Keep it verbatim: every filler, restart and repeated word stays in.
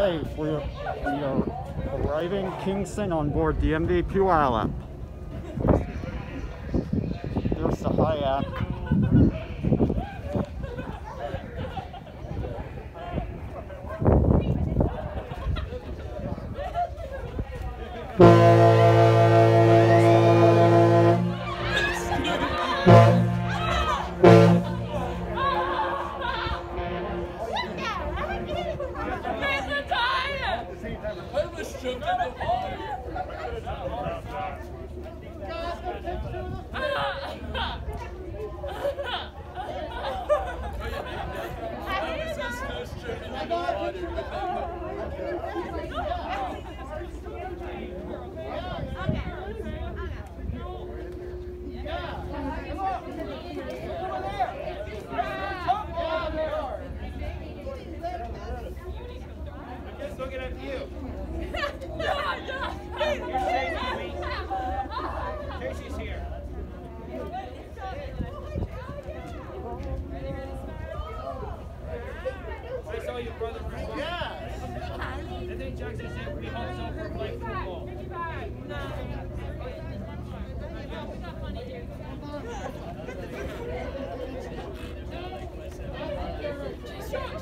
safe. We are, we are arriving Kingston on board the M V Puyallup. There's the Hyatt. Looking at you. Casey's here. I saw your brother. Yes. And then Jackson said we hope so for playing football. No.